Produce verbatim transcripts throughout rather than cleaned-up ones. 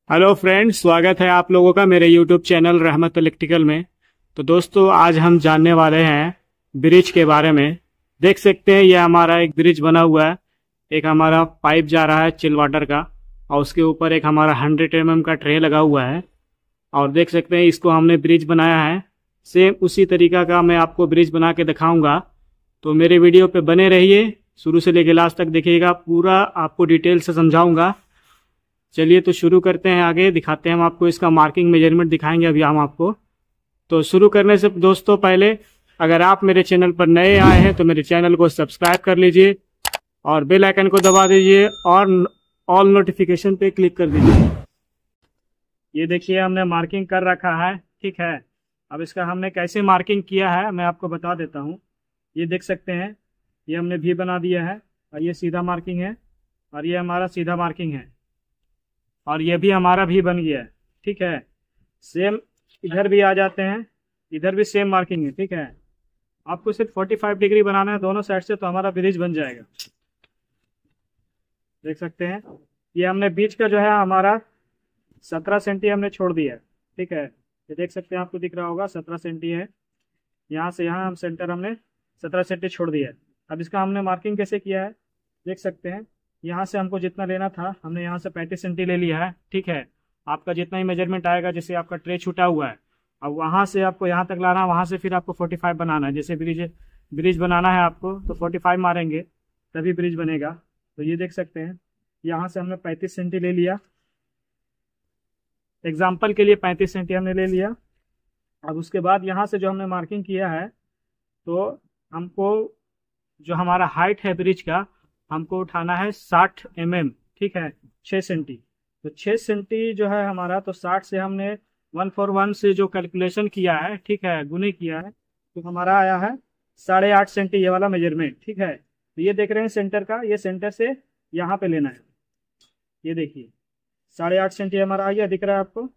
Hello friends, स्वागत है आप लोगों का मेरे यूट्यूब चैनल रहमत इलेक्ट्रिकल में। तो दोस्तों, आज हम जानने वाले हैं ब्रिज के बारे में। देख सकते हैं, यह हमारा एक ब्रिज बना हुआ है। एक हमारा पाइप जा रहा है चिल वाटर का, और उसके ऊपर एक हमारा हंड्रेड एम एम का ट्रे लगा हुआ है। और देख सकते हैं, इसको हमने ब्रिज बनाया है। सेम उसी तरीका का मैं आपको ब्रिज बना के दिखाऊंगा। तो मेरे वीडियो पे बने रहिए, शुरू से लेकर लास्ट तक देखिएगा, पूरा आपको डिटेल से समझाऊंगा। चलिए तो शुरू करते हैं, आगे दिखाते हैं हम आपको। इसका मार्किंग मेजरमेंट दिखाएंगे अभी हम आपको। तो शुरू करने से दोस्तों पहले, अगर आप मेरे चैनल पर नए आए हैं तो मेरे चैनल को सब्सक्राइब कर लीजिए और बेल आइकन को दबा दीजिए और ऑल नोटिफिकेशन पे क्लिक कर दीजिए। ये देखिए, हमने मार्किंग कर रखा है, ठीक है। अब इसका हमने कैसे मार्किंग किया है मैं आपको बता देता हूँ। ये देख सकते हैं, ये हमने भी बना दिया है, और ये सीधा मार्किंग है, और ये हमारा सीधा मार्किंग है, और ये भी हमारा भी बन गया है, ठीक है। सेम इधर भी आ जाते हैं, इधर भी सेम मार्किंग है, ठीक है। आपको सिर्फ पैंतालीस डिग्री बनाना है दोनों साइड से, तो हमारा ब्रिज बन जाएगा। देख सकते हैं, ये हमने बीच का जो है हमारा सत्रह सेंटी हमने छोड़ दिया है, ठीक है। ये देख सकते हैं, आपको दिख रहा होगा सत्रह सेंटी है। यहाँ से यहाँ हम सेंटर हमने सत्रह सेंटी छोड़ दिया है। अब इसका हमने मार्किंग कैसे किया है देख सकते हैं। यहाँ से हमको जितना लेना था हमने यहाँ से पैंतीस सेंटी ले लिया है, ठीक है। आपका जितना ही मेजरमेंट आएगा, जैसे आपका ट्रे छूटा हुआ है, अब वहाँ से आपको यहाँ तक लाना है, वहाँ से फिर आपको पैंतालीस बनाना है। जैसे ब्रिज ब्रिज बनाना है आपको, तो पैंतालीस मारेंगे तभी ब्रिज बनेगा। तो ये देख सकते हैं, यहाँ से हमने पैंतीस सेंटी ले लिया, एग्जाम्पल के लिए पैंतीस सेंटी हमने ले लिया। अब उसके बाद यहाँ से जो हमने मार्किंग किया है, तो हमको जो हमारा हाइट है ब्रिज का, हमको उठाना है साठ एम एम, ठीक है, छः सेंटी। तो छः सेंटी जो है हमारा, तो साठ से हमने वन फोर वन से जो कैलकुलेशन किया है, ठीक है, गुने किया है, तो हमारा आया है साढ़े आठ सेंटी ये वाला मेजरमेंट, ठीक है। तो ये देख रहे हैं सेंटर का, ये सेंटर से यहाँ पे लेना है। ये देखिए, साढ़े आठ सेंटी हमारा आ गया, दिख रहा है आपको।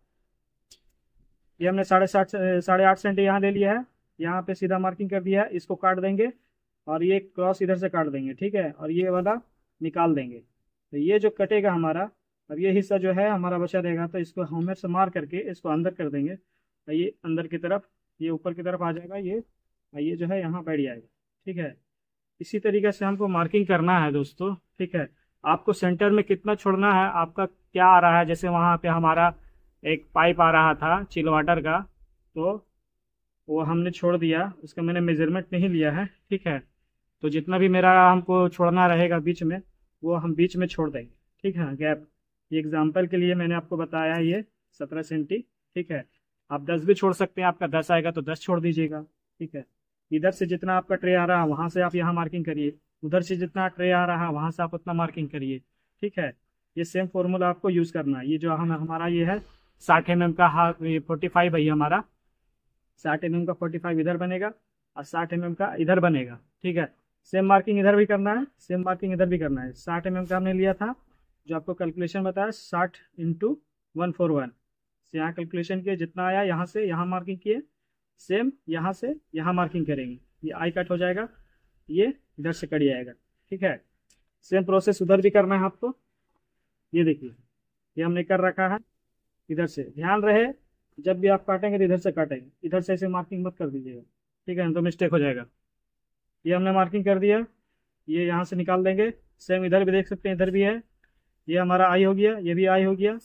ये हमने साढ़े साठ साढ़े आठ सेंटी यहाँ ले लिया है, यहाँ पे सीधा मार्किंग कर दिया है। इसको काट देंगे और ये क्रॉस इधर से काट देंगे, ठीक है, और ये वाला निकाल देंगे। तो ये जो कटेगा हमारा, अब ये हिस्सा जो है हमारा बचा रहेगा, तो इसको हैमर से मार करके इसको अंदर कर देंगे, और ये अंदर की तरफ, ये ऊपर की तरफ आ जाएगा, ये और ये जो है यहाँ बैठ जाएगा, ठीक है। इसी तरीके से हमको मार्किंग करना है दोस्तों, ठीक है। आपको सेंटर में कितना छोड़ना है, आपका क्या आ रहा है, जैसे वहाँ पे हमारा एक पाइप आ रहा था चिल वाटर का, तो वो हमने छोड़ दिया, उसका मैंने मेजरमेंट नहीं लिया है, ठीक है। तो जितना भी मेरा हमको छोड़ना रहेगा बीच में, वो हम बीच में छोड़ देंगे, ठीक है, गैप। ये एग्जांपल के लिए मैंने आपको बताया है, ये सत्रह सेंटी, ठीक है। आप दस भी छोड़ सकते हैं, आपका दस आएगा तो दस छोड़ दीजिएगा, ठीक है। इधर से जितना आपका ट्रे आ रहा है वहाँ से आप यहाँ मार्किंग करिए, उधर से जितना ट्रे आ रहा है वहाँ से आप उतना मार्किंग करिए, ठीक है। ये सेम फॉर्मूला आपको यूज़ करना है। ये जो हम हमारा ये है साठ एम एम का, हाँ ये फोर्टी फाइव है, हमारा साठ एम एम का फोर्टी फाइव इधर बनेगा और साठ एम एम का इधर बनेगा, ठीक है। सेम मार्किंग इधर भी करना है, सेम मार्किंग इधर भी करना है। साठ एम एम का हमने लिया था, जो आपको कैलकुलेशन बताया, साठ इंटू वन फोर वन से यहाँ कैलकुलेशन किए, जितना आया यहाँ से यहाँ मार्किंग किए, सेम यहाँ से यहाँ मार्किंग करेंगे। ये आई कट हो जाएगा, ये इधर से कट जाएगा, ठीक है। सेम प्रोसेस उधर भी करना है आपको। ये देखिए, ये हमने कर रखा है। इधर से ध्यान रहे, जब भी आप काटेंगे तो इधर से काटेंगे, इधर से ऐसे मार्किंग मत कर दीजिएगा, ठीक है, तो मिस्टेक हो जाएगा। ये हमने मार्किंग कर दिया, ये यहाँ से निकाल देंगे। सेम इधर भी देख सकते हैं, इधर भी है, ये हमारा आई हो गया, ये भी आई हो गया,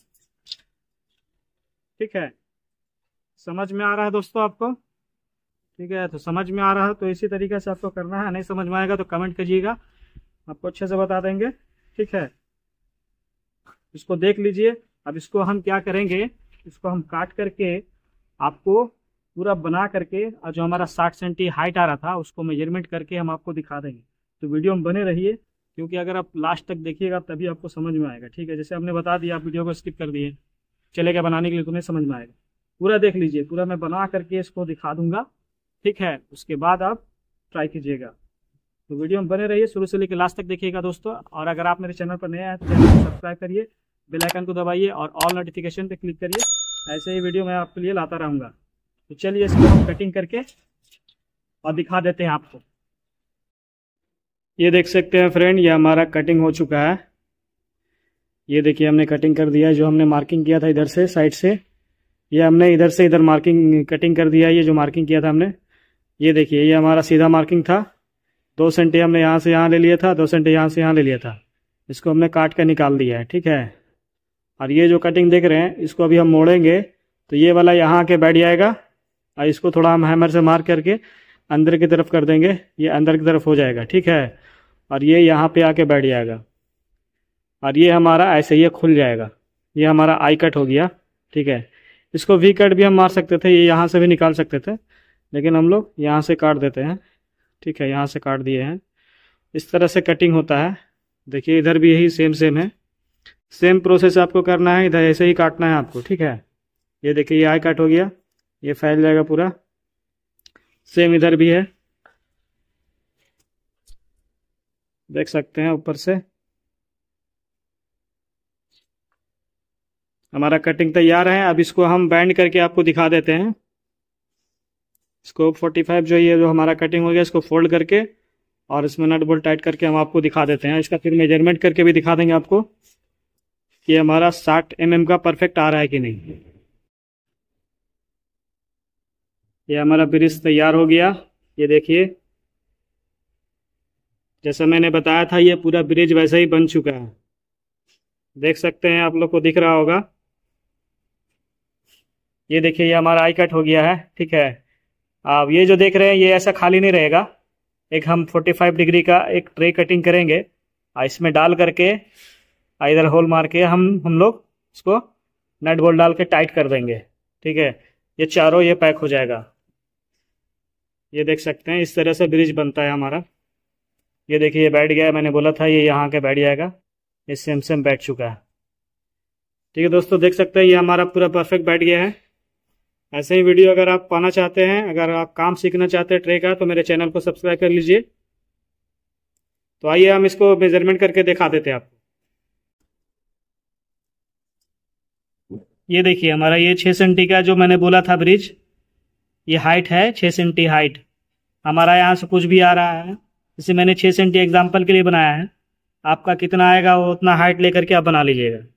ठीक है। समझ में आ रहा है दोस्तों आपको, ठीक है। तो समझ में आ रहा है तो इसी तरीके से आपको करना है। नहीं समझ में आएगा तो कमेंट कीजिएगा, आपको अच्छे से बता देंगे, ठीक है। इसको देख लीजिए। अब इसको हम क्या करेंगे, इसको हम काट करके आपको पूरा बना करके, और जो हमारा साठ सेंटी हाइट आ रहा था उसको मेजरमेंट करके हम आपको दिखा देंगे। तो वीडियो में बने रहिए, क्योंकि अगर आप लास्ट तक देखिएगा तभी आपको समझ में आएगा, ठीक है। जैसे हमने बता दिया, आप वीडियो को स्किप कर दिए, चलेगा बनाने के लिए तो नहीं समझ में आएगा। पूरा देख लीजिए, पूरा मैं बना करके इसको दिखा दूंगा, ठीक है। उसके बाद आप ट्राई कीजिएगा। तो वीडियो में बने रहिए, शुरू से लेकर लास्ट तक देखिएगा दोस्तों। और अगर आप मेरे चैनल पर नए आए तो चैनल को सब्सक्राइब करिए, बेल आइकन को दबाइए और ऑल नोटिफिकेशन पे क्लिक करिए। ऐसे ही वीडियो मैं आपके लिए लाता रहूँगा। तो चलिए इसको हम कटिंग करके और दिखा देते हैं आपको। ये देख सकते हैं फ्रेंड, ये हमारा कटिंग हो चुका है। ये देखिए हमने कटिंग कर दिया है, जो हमने मार्किंग किया था इधर से साइड से, ये हमने इधर से इधर मार्किंग कटिंग कर दिया है। ये जो मार्किंग किया था हमने, ये देखिए ये हमारा सीधा मार्किंग था। दो सेंटी हमने यहाँ से यहाँ ले लिया था, दो सेंटी यहाँ से यहाँ ले लिया था। इसको हमने काट कर निकाल दिया है, ठीक है। और ये जो कटिंग देख रहे हैं, इसको अभी हम मोड़ेंगे तो ये वाला यहाँ आके बैठ जाएगा, और इसको थोड़ा हम हैमर से मार करके अंदर की तरफ कर देंगे, ये अंदर की तरफ हो जाएगा, ठीक है। और ये यहाँ पे आके बैठ जाएगा, और ये हमारा ऐसे ही खुल जाएगा। ये हमारा आई कट हो गया, ठीक है। इसको वी कट भी हम मार सकते थे, ये यहाँ से भी निकाल सकते थे, लेकिन हम लोग यहाँ से काट देते हैं, ठीक है। यहाँ से काट दिए हैं। इस तरह से कटिंग होता है। देखिए इधर भी यही सेम सेम है, सेम प्रोसेस आपको करना है, इधर ऐसे ही काटना है आपको, ठीक है। ये देखिए ये आई कट हो गया, ये फैल जाएगा पूरा। सेम इधर भी है, देख सकते हैं ऊपर से। हमारा कटिंग तैयार है। अब इसको हम बैंड करके आपको दिखा देते हैं। इसको पैंतालीस जो ये जो हमारा कटिंग हो गया, इसको फोल्ड करके और इसमें नट बोल्ट टाइट करके हम आपको दिखा देते हैं। इसका फिर मेजरमेंट करके भी दिखा देंगे आपको कि हमारा साठ एम एम का परफेक्ट आ रहा है कि नहीं। ये हमारा ब्रिज तैयार हो गया। ये देखिए जैसा मैंने बताया था, ये पूरा ब्रिज वैसे ही बन चुका है, देख सकते हैं, आप लोग को दिख रहा होगा। ये देखिए ये हमारा आई कट हो गया है, ठीक है। अब ये जो देख रहे हैं ये ऐसा खाली नहीं रहेगा, एक हम पैंतालीस डिग्री का एक ट्रे कटिंग करेंगे, और इसमें डाल करके इधर होल मार के हम हम लोग इसको नट बोल्ट डाल के टाइट कर देंगे, ठीक है। ये चारों ये पैक हो जाएगा। ये देख सकते हैं इस तरह से ब्रिज बनता है हमारा। ये देखिए ये बैठ गया है, मैंने बोला था ये यहाँ के बैठ जाएगा, ये सेम सेम बैठ चुका है, ठीक है दोस्तों। देख सकते हैं ये हमारा पूरा परफेक्ट बैठ गया है। ऐसे ही वीडियो अगर आप पाना चाहते हैं, अगर आप काम सीखना चाहते हैं ट्रे का, तो मेरे चैनल को सब्सक्राइब कर लीजिए। तो आइए हम इसको मेजरमेंट करके दिखा देते हैं आपको। ये देखिए हमारा ये छः सेंटी का जो मैंने बोला था ब्रिज, ये हाइट है छः सेंटी हाइट। हमारा यहाँ से कुछ भी आ रहा है, जैसे मैंने छः सेंटी एग्जाम्पल के लिए बनाया है, आपका कितना आएगा वो उतना हाइट लेकर के आप बना लीजिएगा।